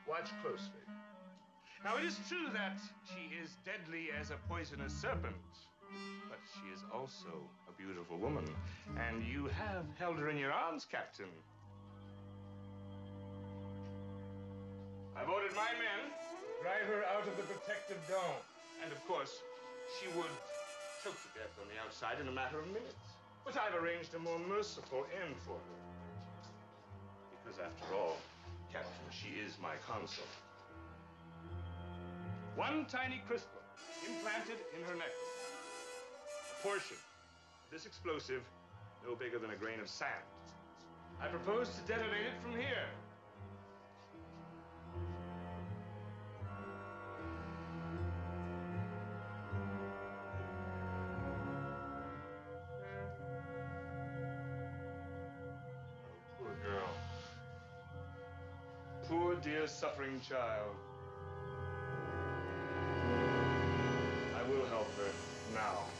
Watch closely. Now, it is true that she is deadly as a poisonous serpent, but she is also a beautiful woman, and you have held her in your arms, Captain. I've ordered my men to drive her out of the protective dome. And, of course, she would choke to death on the outside in a matter of minutes. But I've arranged a more merciful end for her. Because, after all, Captain, she is my consort. One tiny crystal implanted in her necklace. A portion of this explosive no bigger than a grain of sand. I propose to detonate it from here. Oh, poor girl. Poor, dear, suffering child. I will help her now.